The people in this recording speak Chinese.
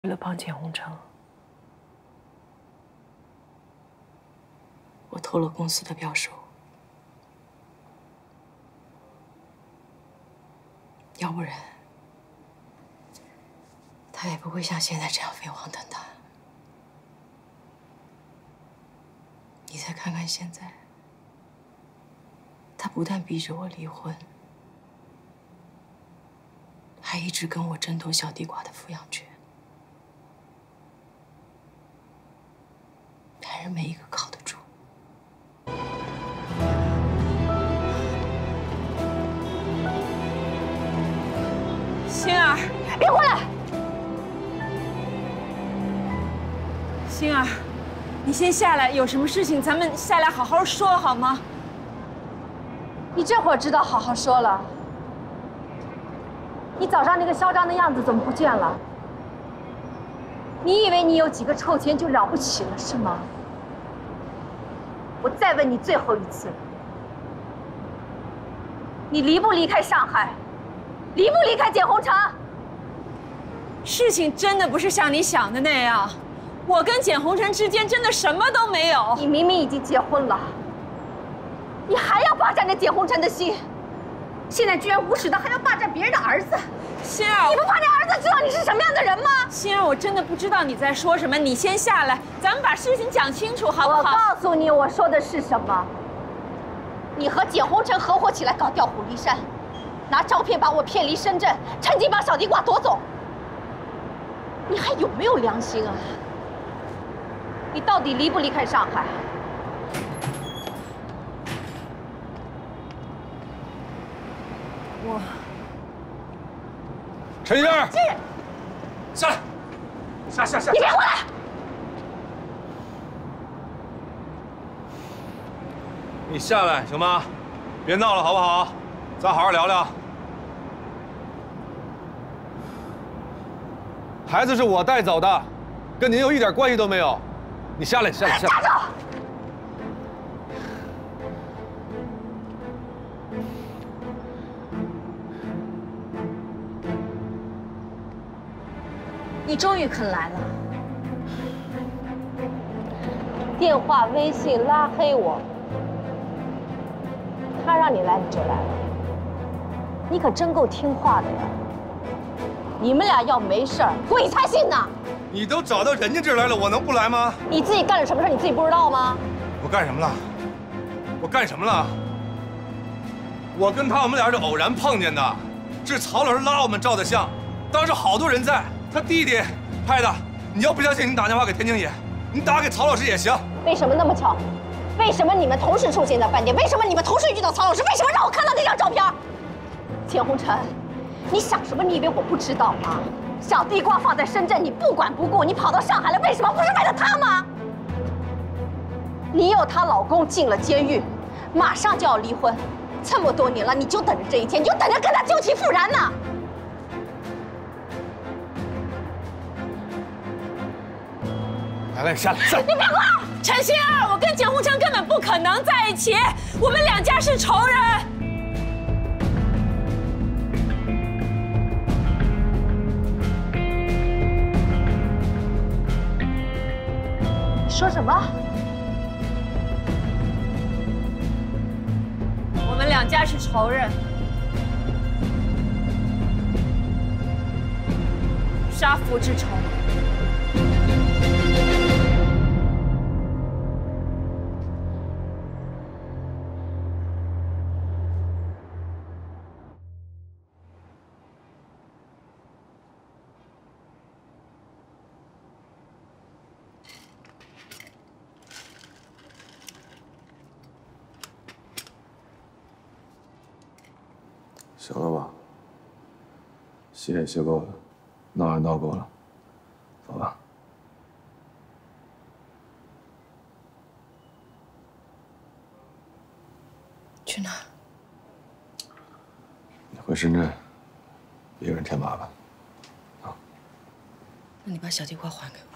为了帮简宏成，我偷了公司的标书，要不然他也不会像现在这样飞黄腾达。你再看看现在，他不但逼着我离婚，还一直跟我争夺小地瓜的抚养权。 男人没一个靠得住。 星儿， 别过来！ 星儿，你先下来，有什么事情咱们下来好好说，好吗？ 你这会儿知道好好说了。你早上那个嚣张的样子怎么不见了？你以为你有几个臭钱就了不起了是吗？ 我再问你最后一次，你离不离开上海？离不离开简宏成？ 事情真的不是像你想的那样，我跟简宏成之间真的什么都没有。 你明明已经结婚了，你还要霸占着简宏成的心，现在居然无耻的还要霸占别人的儿子。 星儿， 你不怕你儿子知道你是什么样的人吗？ 星儿，我真的不知道你在说什么，你先下来，咱们把事情讲清楚，好不好？ 我告诉你，我说的是什么。你和简宏成合伙起来搞调虎离山，拿照片把我骗离深圳，趁机把小地瓜夺走。你还有没有良心啊？你到底离不离开上海？ 我。 陈一儿，下来，下！ 你别过来！ 你下来行吗？别闹了，好不好？咱好好聊聊。孩子是我带走的，跟您有一点关系都没有。你下来，下来！ 站住！ 你终于肯来了。电话、微信拉黑我，他让你来你就来了，你可真够听话的呀！你们俩要没事儿，鬼才信呢！ 你都找到人家这儿来了，我能不来吗？ 你自己干了什么事你自己不知道吗？ 我干什么了？我干什么了？我跟他我们俩是偶然碰见的，是曹老师拉我们照的相，当时好多人在。 他弟弟拍的，你要不相信，你打电话给田经理，你打给曹老师也行。 为什么那么巧？为什么你们同时出现在饭店？为什么你们同时遇到曹老师？为什么让我看到那张照片？简宏成，你想什么？你以为我不知道吗？小地瓜放在深圳，你不管不顾，你跑到上海来，为什么？不是为了他吗？你有她老公进了监狱，马上就要离婚，这么多年了，你就等着这一天，你就等着跟他旧情复燃呢。 来，下来！ 你别过来！ 陈星儿，我跟简宏成根本不可能在一起，我们两家是仇人。 你说什么？ 我们两家是仇人，杀父之仇。 行了吧？歇也歇够了，闹也闹够了，走吧。 去哪？ 你回深圳，别给人添麻烦。 那你把小地瓜还给我。